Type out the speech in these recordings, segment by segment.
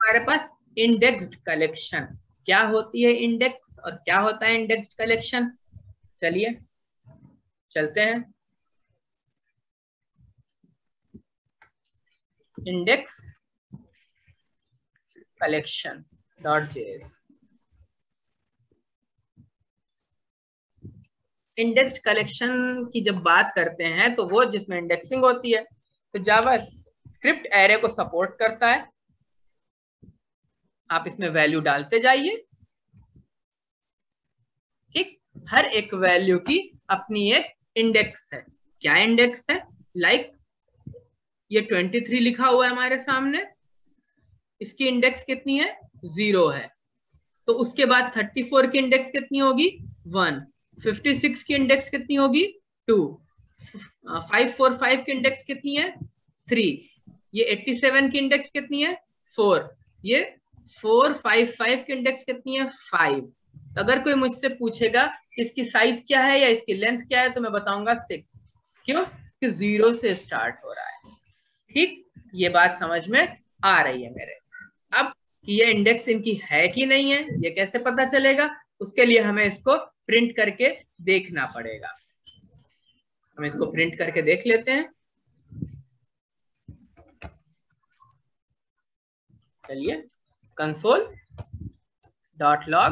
हमारे पास indexed collection. क्या होती है इंडेक्स और क्या होता है इंडेक्स्ड कलेक्शन? चलिए चलते हैं। Index collection dot JS. Indexed collection की जब बात करते हैं तो वो जिसमें इंडेक्सिंग होती है, तो जावा स्क्रिप्ट एरे को सपोर्ट करता है। आप इसमें वैल्यू डालते जाइए, ठीक। हर एक वैल्यू की अपनी एक इंडेक्स है। क्या इंडेक्स है? लाइक ये 23 लिखा हुआ है हमारे सामने, इसकी इंडेक्स कितनी है? 0 है। तो उसके बाद 34 की इंडेक्स कितनी होगी? 1। 56 की इंडेक्स कितनी होगी? 2। 545 की इंडेक्स कितनी है? 3। ये 87 की इंडेक्स कितनी है? 4। ये 455 की इंडेक्स कितनी है? 5। तो अगर कोई मुझसे पूछेगा इसकी साइज क्या है या इसकी लेंथ क्या है, तो मैं बताऊंगा 6। क्यों? कि 0 से स्टार्ट हो रहा है। ठीक, ये बात समझ में आ रही है मेरे? अब ये इंडेक्स इनकी है कि नहीं है, ये कैसे पता चलेगा? उसके लिए हमें इसको प्रिंट करके देखना पड़ेगा। हम इसको प्रिंट करके देख लेते हैं। चलिए, कंसोल डॉट लॉग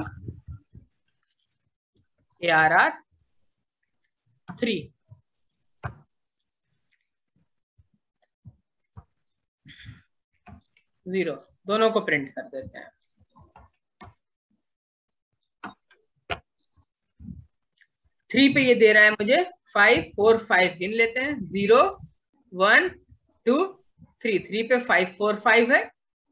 ARR3 0 दोनों को प्रिंट कर देते हैं। 3 पे ये दे रहा है मुझे 5 4 5। गिन लेते हैं। 0 1 2 3। 3 पे 5 4 5 है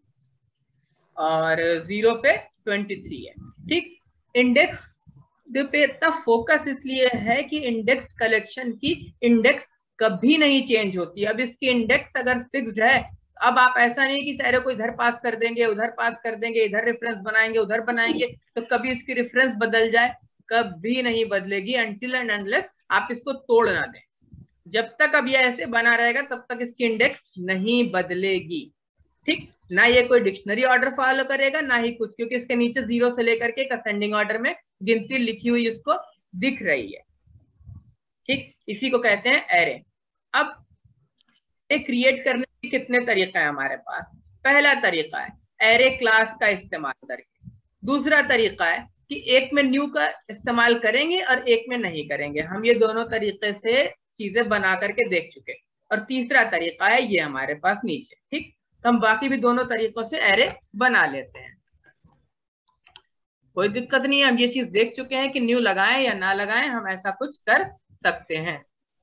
और 0 पे 23 है। ठीक, इंडेक्स पे इतना फोकस इसलिए है कि इंडेक्स कलेक्शन की इंडेक्स कभी नहीं चेंज होती। अब इसकी इंडेक्स अगर फिक्स्ड है, अब आप ऐसा नहीं कि सारे को इधर पास कर देंगे, उधर पास कर देंगे, इधर रेफरेंस बनाएंगे, उधर बनाएंगे, तो कभी इसकी रेफरेंस बदल जाए? कभी नहीं बदलेगी अनटिल एंड अनलेस आप इसको तोड़ ना दें। जब तक अब ये ऐसे बना रहेगा तब तक इसकी इंडेक्स नहीं बदलेगी। ठीक, ना ये कोई डिक्शनरी ऑर्डर फॉलो करेगा ना ही कुछ, क्योंकि इसके नीचे 0 से लेकर के एक असेंडिंग ऑर्डर में गिनती लिखी हुई उसको दिख रही है। ठीक, इसी को कहते हैं एरे। अब एक क्रिएट करने के कितने तरीका है हमारे पास? पहला तरीका है एरे क्लास का इस्तेमाल करके। दूसरा तरीका है कि एक में न्यू का इस्तेमाल करेंगे और एक में नहीं करेंगे। हम ये दोनों तरीके से चीजें बना करके देख चुके। और तीसरा तरीका है ये हमारे पास नीचे। ठीक, तो हम बाकी भी दोनों तरीकों से एरे बना लेते हैं, कोई दिक्कत नहीं है। हम ये चीज देख चुके हैं कि न्यू लगाएं या ना लगाएं, हम ऐसा कुछ कर सकते हैं।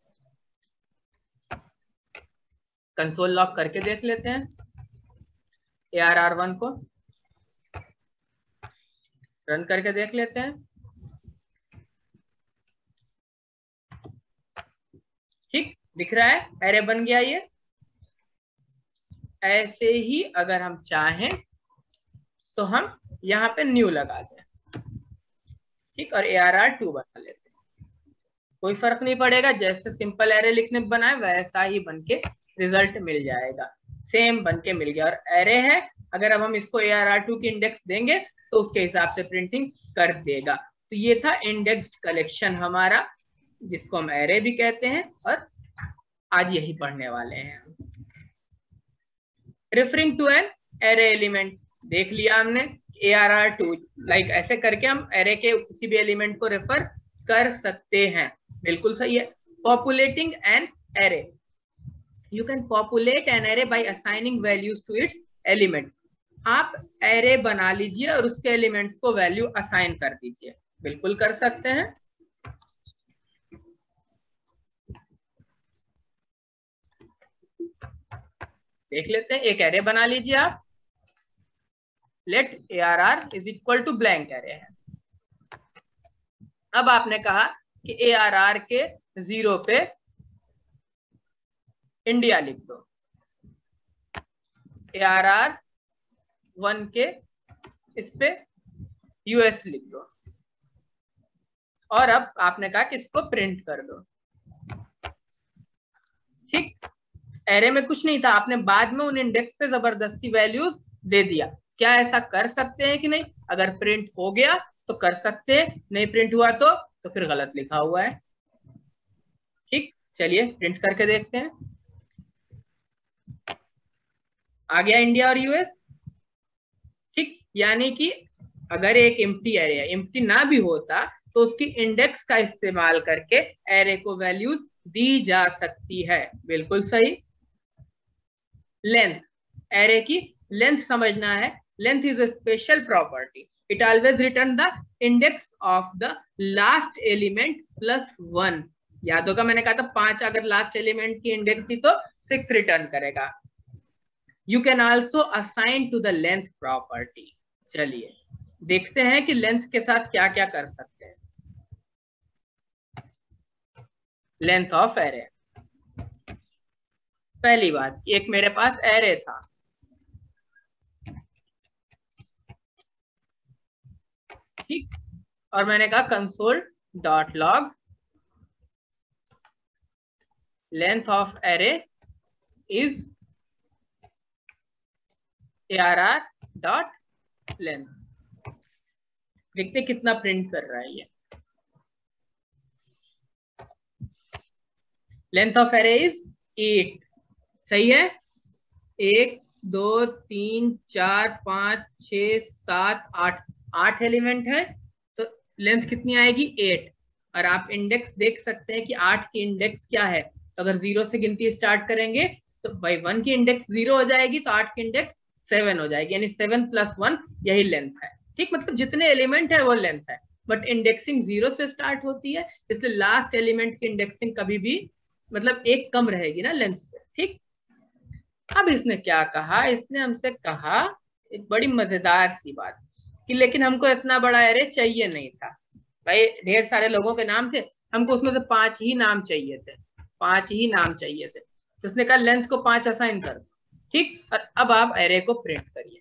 कंसोल लॉग करके देख लेते हैं ARR1 को, रन करके देख लेते हैं। ठीक, दिख रहा है एरे बन गया ये। ऐसे ही अगर हम चाहें तो हम यहाँ पे न्यू लगा दें, ठीक, और ARR2 बना लेते हैं। कोई फर्क नहीं पड़ेगा, जैसे सिंपल एरे लिखने बनाए वैसा ही बनके रिजल्ट मिल जाएगा। सेम बनके मिल गया। और एरे है, अगर अब हम इसको ARR2 की इंडेक्स देंगे तो उसके हिसाब से प्रिंटिंग कर देगा। तो ये था इंडेक्स्ड कलेक्शन हमारा, जिसको हम एरे भी कहते हैं, और आज यही पढ़ने वाले हैं। Referring to an array element देख लिया हमने, ARR2 लाइक ऐसे करके हम एरे के किसी भी एलिमेंट को रेफर कर सकते हैं। बिल्कुल सही है। Populating an array, you can populate an array by assigning values to its element. आप एरे बना लीजिए और उसके एलिमेंट्स को वैल्यू असाइन कर दीजिए। बिल्कुल कर सकते हैं। देख लेते हैं। एक एरे बना लीजिए आप, let ARR is equal to blank array है। अब आपने कहा कि ARR के 0 पे इंडिया लिख दो, ARR1 के इस पे US लिख दो, और अब आपने कहा कि इसको प्रिंट कर दो। ठीक, एरे में कुछ नहीं था, आपने बाद में उन इंडेक्स पे जबरदस्ती वैल्यूज दे दिया। क्या ऐसा कर सकते हैं कि नहीं? अगर प्रिंट हो गया तो कर सकते हैं, नहीं प्रिंट हुआ तो फिर गलत लिखा हुआ है। ठीक, चलिए प्रिंट करके देखते हैं। आ गया इंडिया और यूएस। ठीक, यानी कि अगर एक एम्प्टी एरे है, एम्प्टी ना भी होता तो उसकी इंडेक्स का इस्तेमाल करके एरे को वैल्यूज दी जा सकती है। बिल्कुल सही। लेंथ, एरे की लेंथ समझना है। Length is a special property, it always return the index of the last element plus 1। याद होगा मैंने कहा था 5 अगर लास्ट एलिमेंट की इंडेक्स थी तो 6 रिटर्न करेगा। You can also assign to the length property. चलिए देखते हैं कि लेंथ के साथ क्या क्या कर सकते हैं। लेंथ ऑफ एरे, पहली बात, एक मेरे पास एरे था, ठीक, और मैंने कहा console dot log length of array is ARR dot length. देखते कितना प्रिंट कर रहा है ये। लेंथ ऑफ एरे इज 8, सही है। 1 2 3 4 5 6 7 8, 8 एलिमेंट है तो लेंथ कितनी आएगी? 8। और आप इंडेक्स देख सकते हैं कि 8 की इंडेक्स क्या है। तो अगर 0 से गिनती स्टार्ट करेंगे तो बाई 1 की इंडेक्स 0 हो जाएगी, तो 8 की इंडेक्स 7 हो जाएगी, यानी 7 + 1 यही लेंथ है। ठीक, मतलब जितने एलिमेंट है वो लेंथ है, बट इंडेक्सिंग 0 से स्टार्ट होती है, इसलिए लास्ट एलिमेंट की इंडेक्सिंग कभी भी मतलब एक कम रहेगी ना लेंथ से। ठीक, अब इसने क्या कहा, इसने हमसे कहा एक बड़ी मजेदार सी बात कि लेकिन हमको इतना बड़ा एरे चाहिए नहीं था। भाई ढेर सारे लोगों के नाम थे, हमको उसमें से 5 ही नाम चाहिए थे, 5 ही नाम चाहिए थे। तो उसने कहा लेंथ को 5 असाइन कर दो। ठीक, और अब आप एरे को प्रिंट करिए।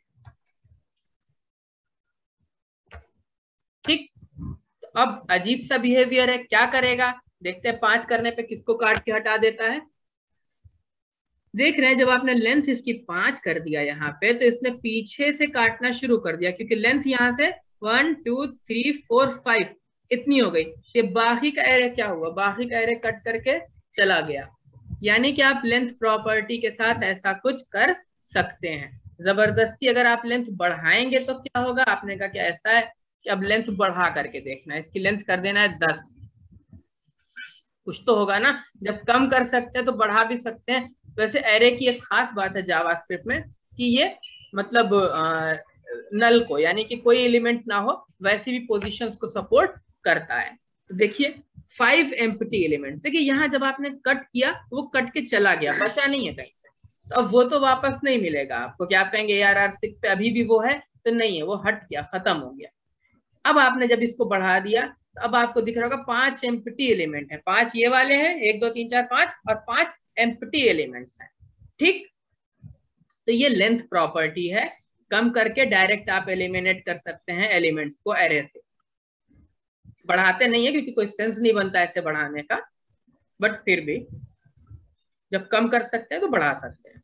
ठीक, तो अब अजीब सा बिहेवियर है, क्या करेगा देखते हैं। 5 करने पे किसको काट के हटा देता है। देख रहे हैं जब आपने लेंथ इसकी 5 कर दिया यहाँ पे, तो इसने पीछे से काटना शुरू कर दिया, क्योंकि लेंथ यहाँ से 1 2 3 4 5 इतनी हो गई। ये बाकी का एरे क्या हुआ, बाकी का एरे कट करके चला गया। यानी कि आप लेंथ प्रॉपर्टी के साथ ऐसा कुछ कर सकते हैं। जबरदस्ती अगर आप लेंथ बढ़ाएंगे तो क्या होगा, आपने कहा कि ऐसा है कि अब लेंथ बढ़ा करके देखना है, इसकी लेंथ कर देना है 10। कुछ तो होगा ना, जब कम कर सकते हैं तो बढ़ा भी सकते हैं। वैसे एरे की एक खास बात है जावास्क्रिप्ट में कि ये मतलब नल को, यानी कि कोई एलिमेंट ना हो वैसी भी पोजीशंस को सपोर्ट करता है। तो देखिए 5 एम्प्टी एलिमेंट, देखिए यहाँ जब आपने कट किया वो कट के चला गया, बचा नहीं है कहीं पे। तो अब वो तो वापस नहीं मिलेगा आपको, क्या आप कहेंगे ARR6 पे अभी भी वो है? तो नहीं है, वो हट गया, खत्म हो गया। अब आपने जब इसको बढ़ा दिया तो अब आपको दिख रहा होगा 5 एम्प्टी एलिमेंट है, 5 ये वाले हैं, 1 2 3 4 5, और 5 एम्प्टी एलिमेंट्स हैं। ठीक, तो ये लेंथ प्रॉपर्टी है, कम करके डायरेक्ट आप एलिमिनेट कर सकते हैं एलिमेंट्स को एरे से। बढ़ाते नहीं है क्योंकि कोई सेंस नहीं बनता ऐसे बढ़ाने का, बट फिर भी जब कम कर सकते हैं तो बढ़ा सकते हैं।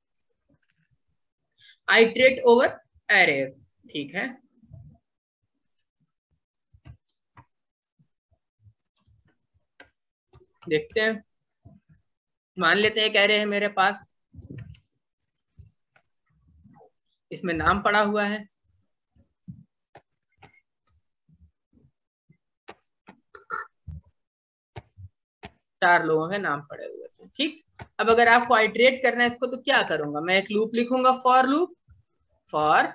आइट्रेट ओवर एरेज, ठीक है। देखते हैं, मान लेते हैं एक एरे है मेरे पास, इसमें नाम पड़ा हुआ है, चार लोगों के नाम पड़े हुए थे। ठीक, अब अगर आपको आइट्रेट करना है इसको तो क्या करूंगा, मैं एक लूप लिखूंगा, for loop, for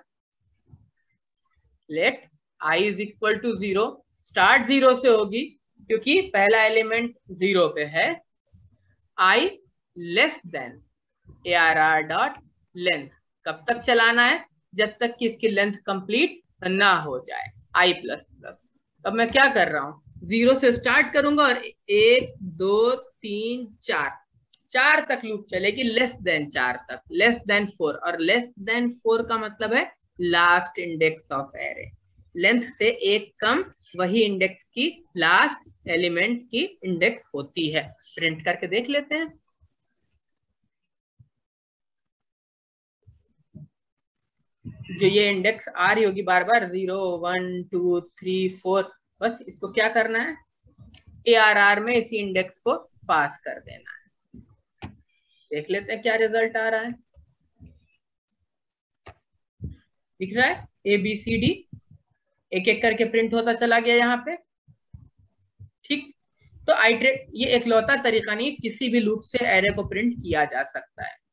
let i is equal to 0, start 0 से होगी क्योंकि पहला एलिमेंट 0 पे है, i less than ARR dot length. कब तक चलाना है, जब तक कि इसकी लेंथ कंप्लीट ना हो जाए, i प्लस प्लस। अब मैं क्या कर रहा हूं, 0 से स्टार्ट करूंगा और 1 2 3 4, 4 तक लूप चलेगी, लेस देन 4 तक, लेस देन 4, और लेस देन 4 का मतलब है last index of array. Length से एक कम वही इंडेक्स की लास्ट एलिमेंट की इंडेक्स होती है। प्रिंट करके देख लेते हैं। जो ये इंडेक्स आ रही होगी बार बार 0 1 2 3 4, बस इसको क्या करना है, ARR में इसी इंडेक्स को पास कर देना है। देख लेते हैं क्या रिजल्ट आ रहा है। दिख रहा है ABCD एक एक करके प्रिंट होता चला गया यहाँ पे। ठीक, तो आइटरेट ये एकलौता तरीका नहीं, किसी भी लूप से एरे को प्रिंट किया जा सकता है।